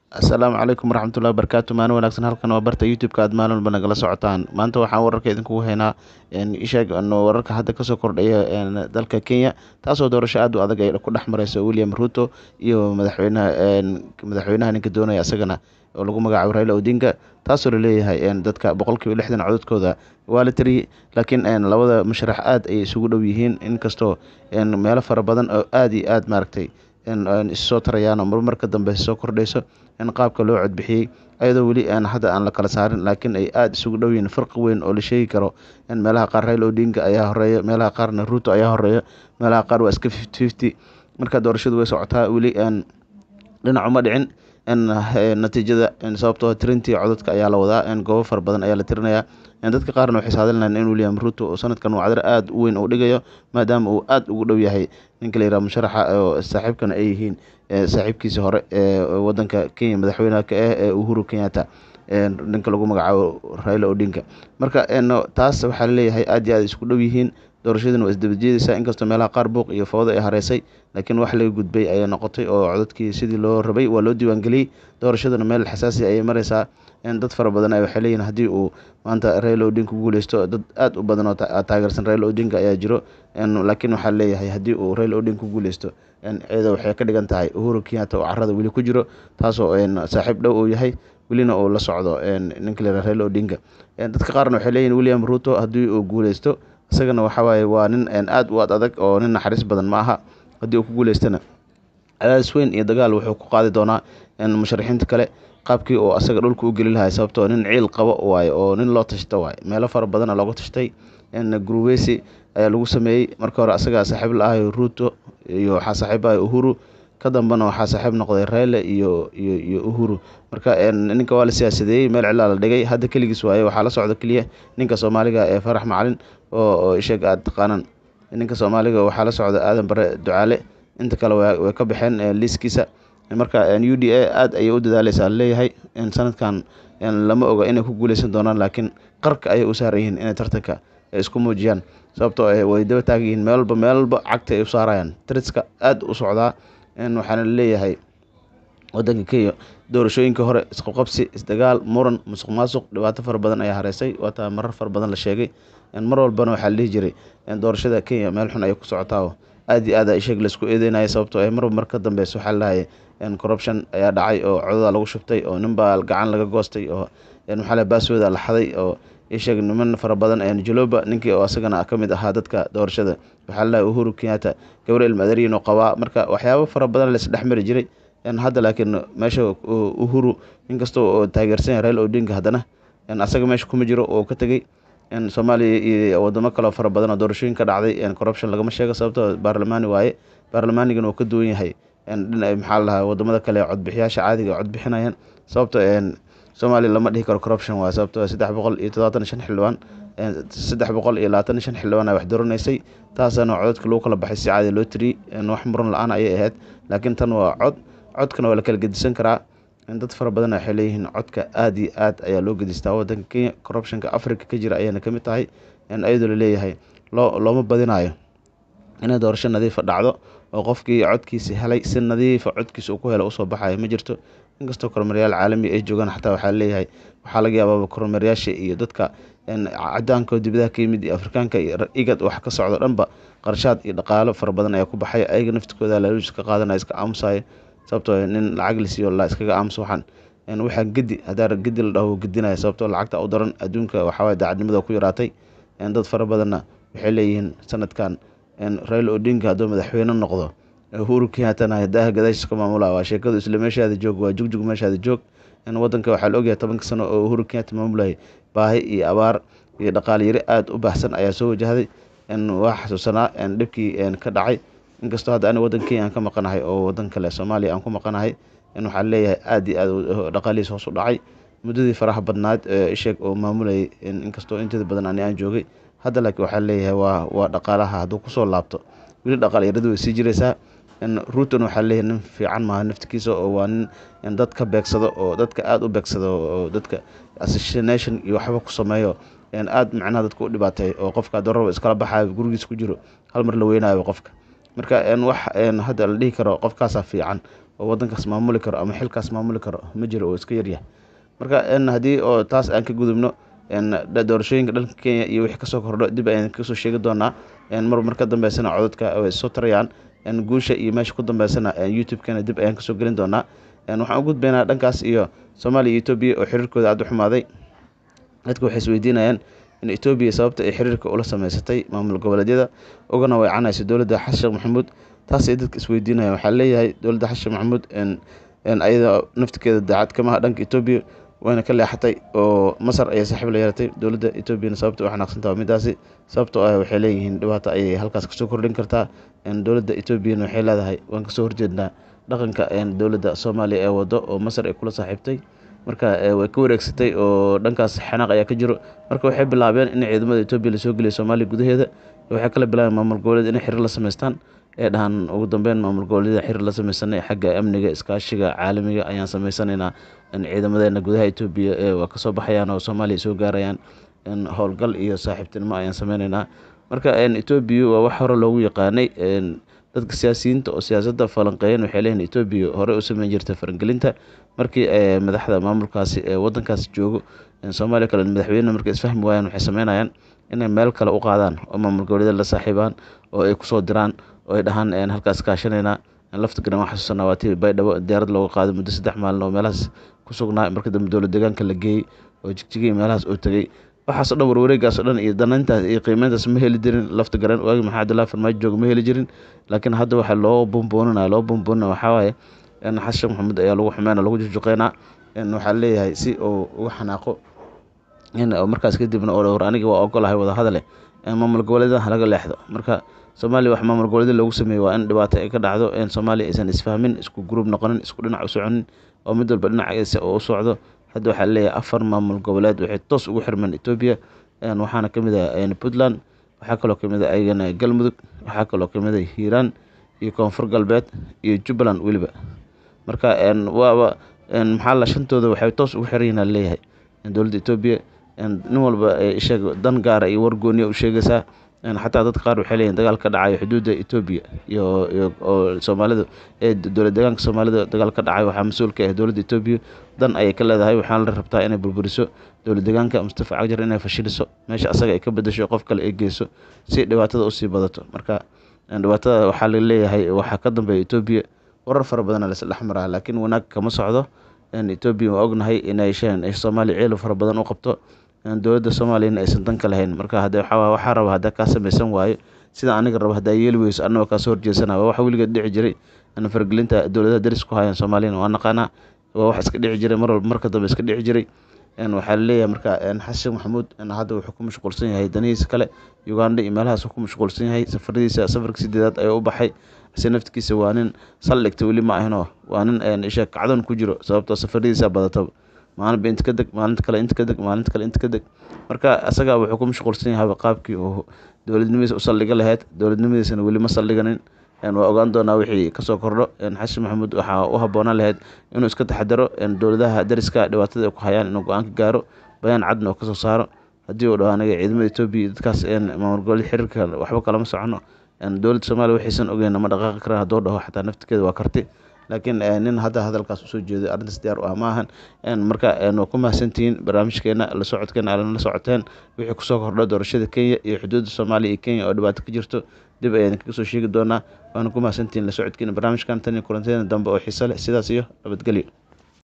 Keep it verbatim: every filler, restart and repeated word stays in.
Asalaamu calaykum waraxmatullaahi wabarakaatu. Maalin wanaagsan. Halkan waa barta YouTube-ka aad maalin walba nagala socotaan. Maanta waxaan wararka idinkugu haynaa isheeg wararka hadda kasoo kordhaya dalka Kenya, taasoo doorasho aad u adag ay ku dhex marayso William Ruto iyo madaxweynaha madaxweynaha ninka doonaya asagana oo lagu magacaabo Raila Odinga, taasoo laleeyahay dadka boqolkiiba lixdan codadkooda waa la tiriyey, laakiin labada musharax aad ay isugu dhow yihiin, inkastoo meelo fara badan oo aad iyo aad maaragtay issoo tarayaan oo marmar ka dambe soo kordhayso in qaabka loo codbixiyey ayadoo weli aan hadda aan la kala saarin, laakiin ay aad isugu dhow yihiin farqi weyn oo la sheegi karo in meelaha qaar Raila Odinga ayaa horeeya, meelaha qaarna Ruto ayaa horeeya, meelaha qaar waa iska fifty fifty. Marka doorashadu way socotaa weli dhinac uma dhicin natiijada sababtoo tirintii codadka ayaa la wadaa, goobo fara badan ayaa la tirinayaa. Dadka qaarna waxay saadalinayaan in William Ruto oo sanadkan uu cadar aad u weyn u dhigayo, maadaama uu aad ugu dhow yahay ninka la yiraahdo musharaxa oo saaxiibkana ay yihiin saaxiibkiisa hore ee wadanka Kenya madaxweynaha ka ah ee Uhuru Kenyatta, ninka lagu magacaabo Raila Odinga. Marka taas waxaa la leeyahay aad iyo aad isku dhow yihiin, doorashaduna waa isdaba jeedaysaa, inkastoo meelaha qaar buuq iyo fowdo ay hareysay, laakiin wax laga gudbay ayay noqotay oo codadkii sidii loo rabay waa loo diiwaangeliyey. Doorashaduna meel xasaasi ayay maraysaa. Dad fara badan ay waxay leeyihiin haddii uu maanta Raila Odinga ku guuleysto, dad aad u badan oo taageersan Raila Odinga ayaa jiro, laakiin waxaa leeyahay haddii uu Raila Odinga ku guuleysto iyada waxay ka dhigan tahay Uhuru Kenyatta oo carrada weli ku jiro, taasoo saaxiib dhow uu yahay welina uu la socdo ninka la yiraahdo Raila Odinga. Dadka qaarna waxay leeyihiin William Ruto haddii uu guuleysto isagana waxa waaye waa nin aad u adag oo nin naxariis badan ma aha. Haddii uu ku guuleystana cadaadis weyn iyo dagaal wuxuu ku qaadi doonaa musharaxiinta kale qaabkii oo asaga dhulka u geli lahaa, sababtoo nin ciil qabo waaye oo nin loo tashto waaye. Meelo fara badan looga tashtay gurweysi ayaa lagu sameeyey. Marka hore asaga saaxiib la ahayo Ruto iyo waxaa saaxiib ahayo Uhuru, ka dambana waxaa saaxiib noqday Raila iyo iyo iyo Uhuru. Marka ninka waa la siyaasadeeyey, meel cilaa la dhigay, hadda keligiis waaye. Waxaa la socda keliya ninka Soomaaliga ee Farax Macalin oo isheeg aad taqaanaan. Ninka Soomaaliga waxaa la socda Aadan Bare Ducaale, inta kale way ka baxeen liiskiisa. Marka U D A aad ayay u dadaaleysaa leeyahay sanadkan lama oga inay ku guuleysan doonaan, laakiin qarka ayay u saaran yihiin inay tartanka isku muujiyaan, sababtoo way daba taagan yihiin meel walba meel walba cagta ay u saarayaan. Tiriska aad u socdaa waxaana leeyahay wadanka Kenya doorashooyinka hore isqabqabsi, isdagaal, muran, musuq maasuq, dhibaato fara badan ayaa hareysay, waata marar fara badan la sheegay. Mar walbana waxaa la dhihi jiray doorashada Kenya meel xun ayay ku socotaa, aad iyo aad ay sheeg la isku eedeynaya, sababtoo ay marba mar ka dambeyso waxaa la lahaayay corruption ayaa dhacay oo codada lagu shubtay oo ninbaa gacan laga goostay oo maxaa la baaswooda la xaday oo isheeg niman fara badan Joloba ninkii oo asagana ka mid ahaa dadka doorashada waxaa la lahaayay Uhuru Kenyatta gabar ilma adeeriin oo qabaa. Marka waxyaabo fara badan la isdhex mari jiray hadda, laakiin meesha Uhuru inkastoo oo taageersan yahay Raila Odinga, haddana asaga meesha kuma jiro oo ka tagay. Soomaaliya iyo wadamo kale fara badan oo doorashooyin ka dhacday corruption lagama sheego, sababtoo baarlamaani waaye. Baarlamaanigana uu ka duwan yahay maxaa la lahaa wadamada kale codbixiyaasha caadiga cod bixinayaan, sababtoo Soomaaliya lama dhihi karo corruption waaye, sababtoo saddex boqol iyo todobaatan iyo shan xildhibaan saddex boqol iyo labaatan iyo shan xildhibaan ay wax dooranaysay, taasana codadka lagu kala baxay si caadi loo tiriyey, wax muran la-aan ayay ahayd. Laakiin tan waa cod codkana waa la kala gedisan karaa. Dad fara badan waxay leeyihiin codka aad iyo aad ayaa loo gedistaa wadanka Kenya. Corruptionka Africa ka jira ayayna ka mid tahay, ayadoo la leeyahay loo looma badinayo inay doorasho nadiifa dhacdo oo qofkii codkiisa helay si nadiifa codkiisa uu ku helo usoo baxayo ma jirto. Inkastoo kormeerayaal caalami ay joogaan, xataa waxaa leeyahay waxaa laga yaabaa kormeerayaasha iyo dadka cadaanka dibadaha ka yimid iyo Afrikaanka iyo igad wax ka socdo dhanba qarshaad iyo dhaqaalo fara badan ayaa ku baxay. Ayaga naftikooda laaluush ka qaadanaya, iska aamusaya, sababtoo nin lacag la siiyo la iskaga aamuso waxaan waxaa gedi hadaa gedi la dhaho gedinaya, sababtoo lacagta u daran adduunka waxaa waaye daacadnimada ku yaraatay. Dad fara badanna waxay leeyihiin sanadkan Raila Odinga hadduu madaxweyne noqdo, Uhuru Kenyattana hadaha gadaashiisa ka maamulaa, waa sheekadu isla meeshaada joog, waa jugjug meeshaada joog. Wadanka waxaa la ogyahay tobanka sano oo Uhuru Kenyatta maamulayay baahi iyo abaar iyo dhaqaale yari aad u baahsan ayaa soo wajahday. Waa xasuusanaa dhibkii ka dhacay, inkastoo hadda aniga wadanka Kenya aan ka maqanahay oo wadan kale Soomaaliya aan ku maqanahay, waxaa leeyahay aad iyo aad dhaqaalihiisa hoos u dhacay muddadii faraha badnaad isheeg oo maamulayay, inkastoo inteeda badan ani aan joogay. Hadda laakiin waxaa leeyahay waa waa dhaqaalaha hadduu kusoo laabto weli dhaqaale yaradu way sii jiraysaa. Ruto waxaa leeyahay nin fiican maaha naftikiisa, oo waa nin dad ka beegsado oo dadka aad u beegsado oo dadka assassination iyo waxba ku sameeyo, aad macnaha dadka u dhibaatay oo qofka darro iskala baxayo gurigiisa ku jiro hal mar la weynaayo qofka. Marka wax hadda la dhihi karo qofkaasa fiican oo wadankaas maamuli karo ama xilkaas maamuli karo ma jiro oo iska yaryahay. Marka haddii oo taas aan ka gudubno doorashooyinka dalka Kenya iyo wixii kasoo kordho dib ayaan kasoo sheegi doonaa. Mar mar ka dambeysana codadka way soo tarayaan guusha iyo meesha ku dambeysana YouTube-kana dib ayaan kasoo gelin doonaa. Waxaan u gudbaynaa dhankaas iyo Soomaaliya iyo Itoobiya oo xiriirkooda aad u xumaaday. Dadku waxay isweydiinayaan in Itoobiya sababta ay xiriirka ula sameysatay maamul goboleedyada ugana weecanayso dowladda Xasan Sheekh Maxamuud. taas ay dadka isweydiinayaan. Waxaa leeyahay dowladda Xasan Sheekh Maxamuud ayada naftigeeda daacad kama aha dhanka Itoobiya wayna ka leexatay oo Masar ayay saaxiib la yeelatay. Dowladda Itoobiyana sababta wax naqsantaa midaasi sababtoo ah waxay leeyihiin dhibaato ayay halkaas kasoo kordhin kartaa. Dowladda Itoobiyana waxay leedahay waan kasoo horjeednaa dhaqanka dowladda Soomaaliya ee wado oo Masar ay kula saaxiibtay. Marka way ka wareegsatay oo dhankaas xanaaq ayaa ka jiro. Marka waxay bilaabeen in ciidamada Itoobiya la soo geliyo Soomaaliya gudaheeda. Waxay kala bilaabeen maamul goboleed inay xiriir la sameystaan ee dhahan ugu dambeyn maamul goboleedyada xiriir la sameysanay xagga amniga iskaashiga caalamiga ayaan sameysanaynaa. Ciidamadeena gudaha Itoobiya waa kasoo baxayaan oo Soomaaliya soo gaarayaan howlgal iyo saaxiibtinimo ayaan sameynaynaa. Marka Itoobiya waa wax hore loogu yaqaanay. Dadka siyaasiyiinta oo siyaasadda falanqeeyeen waxay leeyihiin Itoobiya hore u sameyn jirtay farangelinta markii madaxda maamulkaasi ee wadankaas joogo. Soomaaliya kale madaxweynaha markay isfahmi waayaan waxay sameynayaan inay meel kale u qaadaan oo maamul goboleedyada la saaxiibaan oo ay kusoo diraan oo ay dhahaan halkaas kaashanaynaa. Lafta garan waxaa xasuusanaa waa tii Baydhabo diyaarad looga qaaday muddo saddex maalin oo meelahaas ku sugnaa. Markii dambe dowlad deegaanka la geeyey oo Jigjiga meelahaas oo tagay. waxaas oo dhan warwareegaas oo dhan iyo danayntaas iyo qiimeyntaas ma heli jirin. Lafta garan waagi maxaa Cabdullaahi Farmaajo jooga ma heli jirin. Laakiin hadda waxaa loo buunbuuninaya loo buunbuuninaya waxaa waaye Xasan Sheekh Maxamuud ayaa lagu xumeynaa lagu jujuqeynaa. Waxaa leeyahay si uu uga xanaaqo markaas kadibna oo hor aniga waa ogolahay wada hadale maamul goboleedyada laga leexdo. Marka Soomaaliya wax maamul goboleedyada lagu sameeyo waa in dhibaato ay ka dhacdo Soomaaliya aysan isfahmin isku group noqonin isku dhinac u soconin oo mid walba dhinaciisa oo u socdo. Hadda waxaa leeyahay afar maamul goboleed waxay toos ugu xirmeen Itoobiya. Waxaana kamid ah Puntland, waxaa kaloo kamid ah ayagana Galmudug, waxaa kaloo kamid ah Hiiraan iyo Koonfur Galbeed iyo Jubbaland weliba. Marka waa maxaa la shantooda waxay toos ugu xiran yihiin leeyahay dowladda Itoobiya. Nin walba ishaga dan gaar ah iyo war gooni u sheegaysaa. Xataa dadka qaar waxay leeyihiin dagaal ka dhacayo xuduudda Itoobiya iyo oo Soomaalida ee dowlad deegaanka Soomaalida dagaal ka dhacay waxaa mas'uul ka ah dowladda Itoobiya. Dan ayay ka leedahay waxaana la rabtaa inay burburiso dowlad deegaanka Mustafa Cagjar inay fashiliso meesha asaga ay ka bedesho qof kale ay geyso si dhibaatada u sii badato. Marka dhibaatada waxaa la leeyahay waxaa ka dambeeya Itoobiya warar fara badan la isla maraa laakiin wanaag kama socdo. Itoobiya waa ognahay inay Soomaaliya ciil fara badan u qabto. Dowladda Soomaaliya aysan dan ka lahayn. Marka hadda waxaa waxaa raba hadda ka sameysan waayo sida aniga raba hadda yeeli weyso annaga ka soo horjeesana waa wax weligeed dhici jiray. Fargelinta dowladaha daris ku hayaan Soomaaliya waa naqaana waa wax iska dhici jiray mar walba marka dambe iska dhici jiray. Waxaa la leeyahay marka Xasan Sheekh Maxamuud hadda wuxuu ku mashquulsan yahay danihiisa kale Uganda iyo meelahaas ku mashquulsan yahay. Safaradiisa safarka sideedaad ayuu u baxay si naftigiisa waa nin saldhigta weli ma ahno waa nin isha kacdoon ku jiro sababtoo safaradiisa badato maalin inta ka deg maalinta kale inta ka deg maalinta kale inta ka deg. Marka asaga wuxuu ku mashquulsan yahay qaabkii uu dowladnimadiisa u saldhiga lahayd. Dowladnimadiisana weli ma saldhiganin. Waa ogaan doonaa wixii kasoo kordho. Xasan Maxamuud waxaa u habboonaan lahayd inuu iska taxadaro dowladaha dariska dhibaatada ay ku hayaan inuu go'aan ka gaaro bayaan cadna oo kasoo saaro. Haddii uu dhaho aniga ciidamada Itoobiya dadkaas maamul goboleed xiriirka waxba kalama socono. Dowladda Soomaaliya waxaysan ogeyn ma dhaqaaqi karaan hadduu dhaho xataa naftigeeda waa karti. laakiin nin hadda hadalkaas usoo jeeday arrintaas diyaar u ah ma ahan. Marka waa ku mahadsantihiin barnaamijkeena la socodkeena aad la socoteen wixii kusoo kordha doorashada Kenya iyo xuduudda Soomaaliya iyo Kenya oo dhibaato ka jirto dib ayaan kaga soo sheegi doonaa. Waana ku mahadsantihiin la socodkeena barnaamijkan tan iyo kulanteena dambe oo xiiso leh sidaas iyo nabadgelyo.